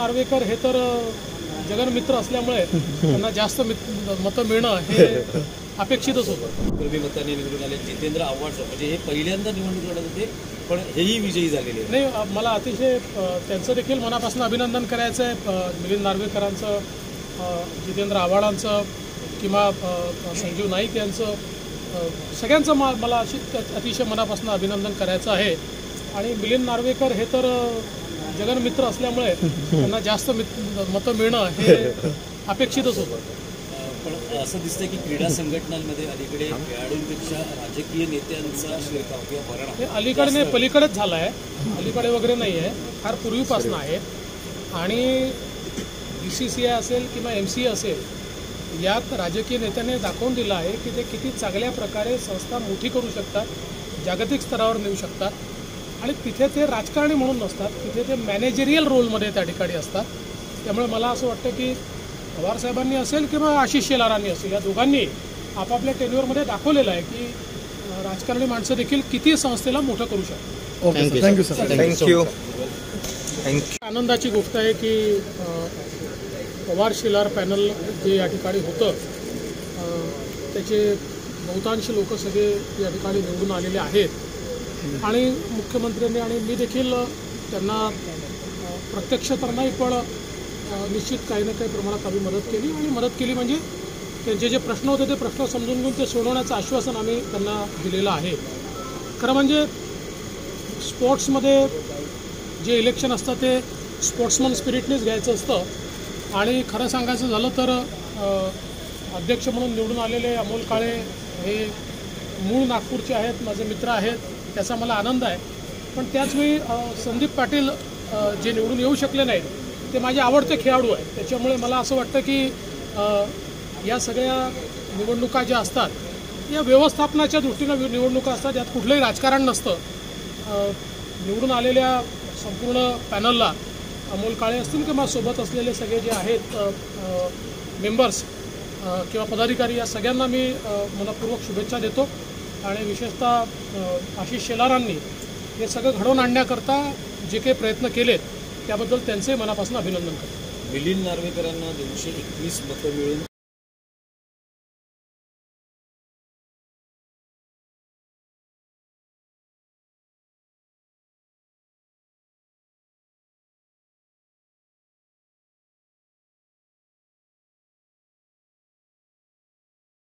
नार्वेकर हे तर जगनमित्र असल्यामुळे त्यांना जास्त मतं मिळणं हे अपेक्षितच होतं. पूर्वी मतांनी निवडून आले जितेंद्र आव्हाड म्हणजे हे पहिल्यांदा निवडणूक लढत होते, पण हेही विजयी झालेले नाही. मला अतिशय त्यांचं देखील मनापासून अभिनंदन करायचं आहे. मिलिंद नार्वेकरांचं, जितेंद्र आव्हाडांचं किंवा संजीव नाईक यांचं, सगळ्यांचं मला अतिशय मनापासून अभिनंदन करायचं आहे. आणि मिलिंद नार्वेकर हे तर जगनमित्र असल्यामुळे त्यांना जास्त मतं मिळणं हे अपेक्षितच होतं. पण असं दिसतंय की क्रीडा संघटनांमध्ये अलीकडे खेळाडूंपेक्षा राजकीय नेत्यांचा शिरकाव किंवा भरणा हे अलीकडे नाही पलीकडेच झाला आहे. अलीकडे वगैरे नाही आहे, फार पूर्वीपासून आहे. आणि BCCI असेल किंवा MCA असेल, यात राजकीय नेत्याने दाखवून दिलं आहे की ते किती चांगल्या प्रकारे संस्था मोठी करू शकतात, जागतिक स्तरावर नेऊ शकतात. आणि तिथे ते राजकारणी म्हणून नसतात, तिथे ते मॅनेजरियल रोलमध्ये त्या ठिकाणी असतात. त्यामुळे मला असं वाटतं की पवारसाहेबांनी असेल किंवा आशिष शेलारांनी असेल, या दोघांनी आपापल्या टेन्युअरमध्ये दाखवलेलं आहे की राजकारणी माणसं देखील किती संस्थेला मोठं करू शकतात. Okay, thank you sir. थँक्यू. आनंदाची गोष्ट आहे की पवार शेलार पॅनल जे या ठिकाणी होतं त्याचे बहुतांश लोक सगळे या ठिकाणी निवडून आलेले आहेत. आणि मुख्यमंत्र्यांनी आणि मी देखील त्यांना प्रत्यक्ष तर नाही, पण निश्चित काही ना काही प्रमाणात आम्ही मदत केली. आणि मदत केली म्हणजे त्यांचे जे प्रश्न होते ते प्रश्न समजून घेऊन ते सोडवण्याचं आश्वासन आम्ही त्यांना दिलेलं आहे. खरं म्हणजे स्पोर्ट्समध्ये जे इलेक्शन असतं ते स्पोर्ट्समन स्पिरिटनेच घ्यायचं असतं. आणि खरं सांगायचं झालं तर अध्यक्ष म्हणून निवडून आलेले अमोल काळे हे मूळ नागपूरचे आहेत, माझे मित्र आहेत, त्याचा मला आनंद आहे. पण त्याचवेळी संदीप पाटील जे निवडून येऊ शकले नाहीत ते माझे आवडते खेळाडू आहेत. त्याच्यामुळे मला असं वाटतं की या सगळ्या निवडणुका ज्या असतात या व्यवस्थापनाच्या दृष्टीनं निवडणुका असतात, यात कुठलंही राजकारण नसतं. निवडून आलेल्या संपूर्ण पॅनलला अमोल काळे असतील किंवा सोबत असलेले सगळे जे आहेत मेंबर्स किंवा पदाधिकारी, या सगळ्यांना मी मनपूर्वक शुभेच्छा देतो. आणि विशेषतः आशिष शेलारांनी हे सगळं घडवून आणण्याकरता जे काही प्रयत्न केलेत त्याबद्दल त्यांचे मनापासून अभिनंदन करतो. मिलिंद नार्वेकरांना 221 मतं मिळून